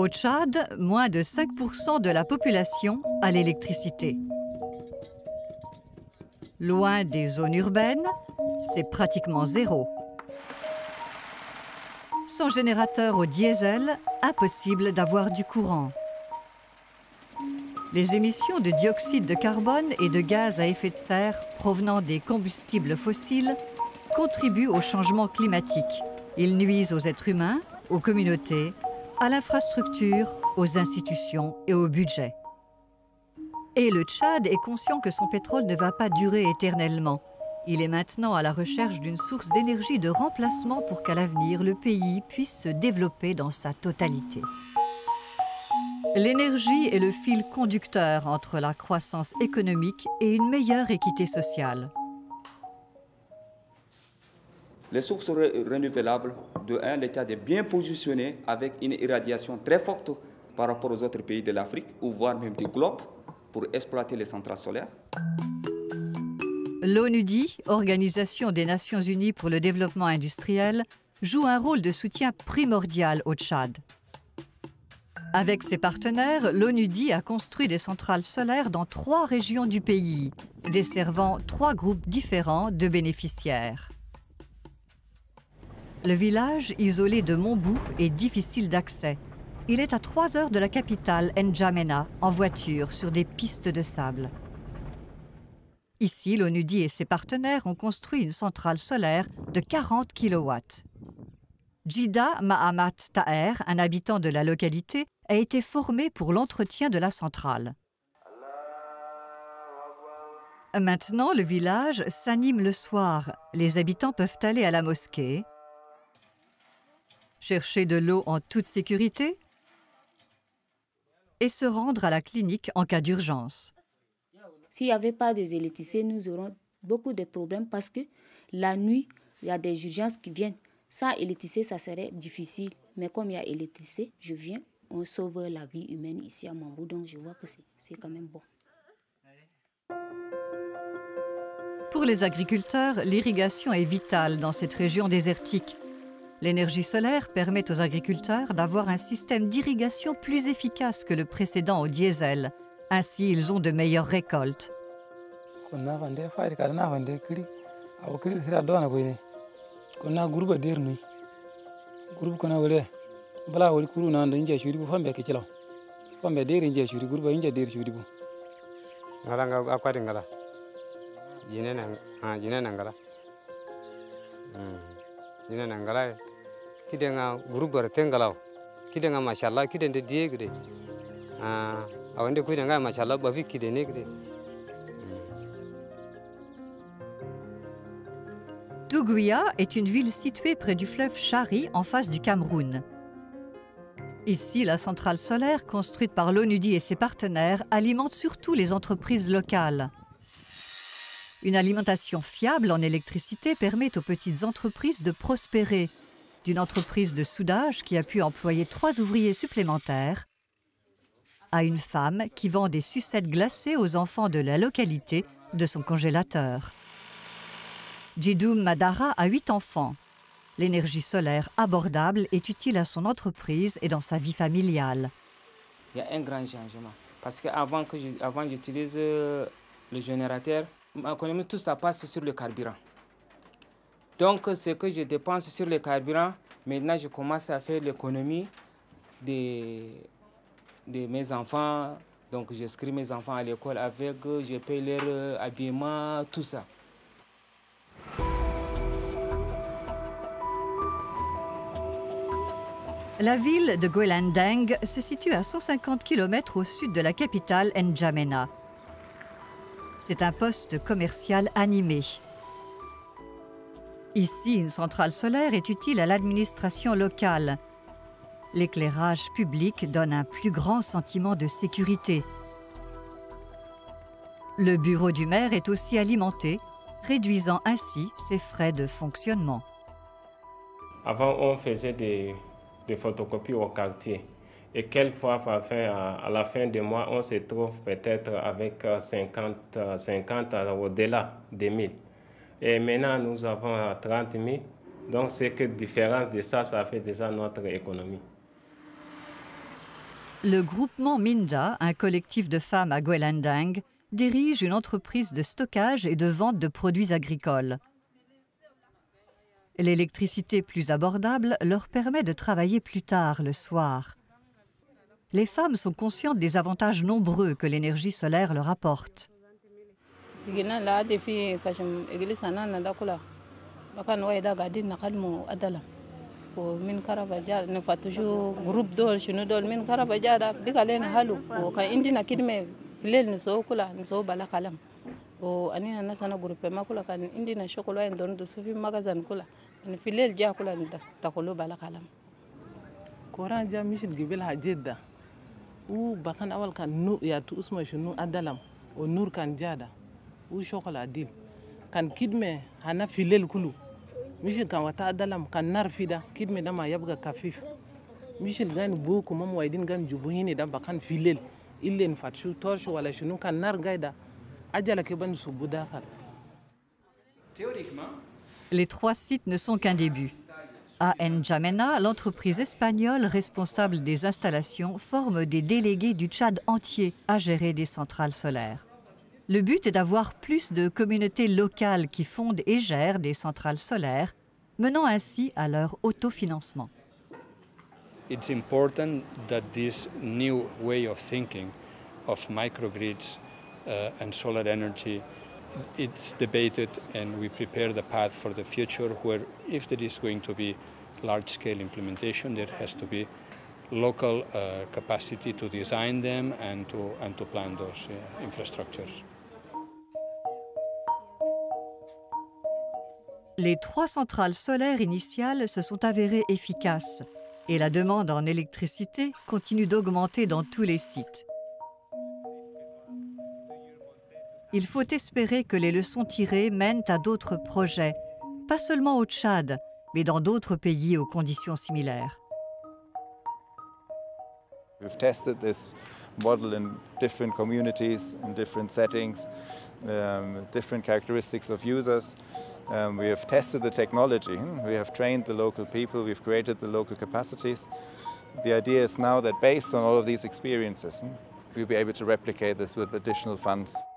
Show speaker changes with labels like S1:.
S1: Au Tchad, moins de 5% de la population a l'électricité. Loin des zones urbaines, c'est pratiquement zéro. Sans générateur au diesel, impossible d'avoir du courant. Les émissions de dioxyde de carbone et de gaz à effet de serre provenant des combustibles fossiles contribuent au changement climatique. Ils nuisent aux êtres humains, aux communautés, à l'infrastructure, aux institutions et au budget. Et le Tchad est conscient que son pétrole ne va pas durer éternellement. Il est maintenant à la recherche d'une source d'énergie de remplacement pour qu'à l'avenir, le pays puisse se développer dans sa totalité. L'énergie est le fil conducteur entre la croissance économique et une meilleure équité sociale.
S2: Les sources renouvelables, de 1, le Tchad est bien positionné avec une irradiation très forte par rapport aux autres pays de l'Afrique, ou voire même du globe, pour exploiter les centrales solaires.
S1: L'ONUDI, Organisation des Nations Unies pour le développement industriel, joue un rôle de soutien primordial au Tchad. Avec ses partenaires, l'ONUDI a construit des centrales solaires dans 3 régions du pays, desservant 3 groupes différents de bénéficiaires. Le village, isolé de Montbou, est difficile d'accès. Il est à 3 heures de la capitale, N'Djamena, en voiture, sur des pistes de sable. Ici, l'ONUDI et ses partenaires ont construit une centrale solaire de 40 kW. Djida Mahamat Taher, un habitant de la localité, a été formé pour l'entretien de la centrale. Maintenant, le village s'anime le soir. Les habitants peuvent aller à la mosquée, chercher de l'eau en toute sécurité et se rendre à la clinique en cas d'urgence.
S3: S'il n'y avait pas des électricités, nous aurons beaucoup de problèmes parce que la nuit, il y a des urgences qui viennent. Sans électricité, ça serait difficile. Mais comme il y a électricité, je viens, on sauve la vie humaine ici à Montbou. Donc je vois que c'est quand même bon.
S1: Pour les agriculteurs, l'irrigation est vitale dans cette région désertique. L'énergie solaire permet aux agriculteurs d'avoir un système d'irrigation plus efficace que le précédent au diesel. Ainsi, ils ont de meilleures récoltes. Douguia est une ville située près du fleuve Chari, en face du Cameroun. Ici, la centrale solaire, construite par l'ONUDI et ses partenaires, alimente surtout les entreprises locales. Une alimentation fiable en électricité permet aux petites entreprises de prospérer, d'une entreprise de soudage qui a pu employer 3 ouvriers supplémentaires, à une femme qui vend des sucettes glacées aux enfants de la localité de son congélateur. Djidoum Madara a 8 enfants. L'énergie solaire abordable est utile à son entreprise et dans sa vie familiale.
S4: Il y a un grand changement. Parce qu'avant j'utilise le générateur, ma économie, tout ça passe sur le carburant. Donc, ce que je dépense sur le carburant, maintenant je commence à faire l'économie de mes enfants. Donc, j'inscris mes enfants à l'école avec, je paye leur habillement, tout ça.
S1: La ville de Guelandeng se situe à 150 km au sud de la capitale N'Djamena. C'est un poste commercial animé. Ici, une centrale solaire est utile à l'administration locale. L'éclairage public donne un plus grand sentiment de sécurité. Le bureau du maire est aussi alimenté, réduisant ainsi ses frais de fonctionnement.
S5: Avant, on faisait des photocopies au quartier. Et quelquefois, à la fin du mois, on se trouve peut-être avec 50 au-delà des 1000. Et maintenant, nous avons 30 000. Donc, c'est que différence de ça, ça fait déjà notre économie.
S1: Le groupement Minda, un collectif de femmes à Guelendang, dirige une entreprise de stockage et de vente de produits agricoles. L'électricité plus abordable leur permet de travailler plus tard le soir. Les femmes sont conscientes des avantages nombreux que l'énergie solaire leur apporte.
S6: min karabaja ne fatuju group dol shunu dol min karabaja da bigalena halu o kan indina kidme filel ni so kula ni so bala kalam o anina nasana groupe makula kan indina shokolo en don do sufi magazan kula ni filel ja kula ni ta kolo bala kalam koran ja mishil gibil hajeda u bakan awal kan nu ya tu usma shunu adalam o nur kan jada u shokola dil kan kidme hana filel kulu mishil kan wata adalam kan narfida kidme dama yabga kafif mishil gan boku mam waydin gan jubuhini da bakan filel illen fatshu torch wala shunu kan nar gaida ajala ke ban subuda kal.
S1: Les 3 sites ne sont qu'un début. À N'Djamena, l'entreprise espagnole responsable des installations forme des délégués du Tchad entier à gérer des centrales solaires. Le but est d'avoir plus de communautés locales qui fondent et gèrent des centrales solaires, menant ainsi à leur autofinancement.
S7: It's important that this new way of thinking of microgrids and solar energy, it's debated and we prepare the path for the future where if there is going to be large-scale implementation, there has to be local capacity to design them and to plan those infrastructures.
S1: Les 3 centrales solaires initiales se sont avérées efficaces et la demande en électricité continue d'augmenter dans tous les sites. Il faut espérer que les leçons tirées mènent à d'autres projets, pas seulement au Tchad, mais dans d'autres pays aux conditions similaires.
S8: We've tested this model in different communities, in different settings, different characteristics of users. We have tested the technology, we have trained the local people, we've created the local capacities. The idea is now that based on all of these experiences, we'll be able to replicate this with additional funds.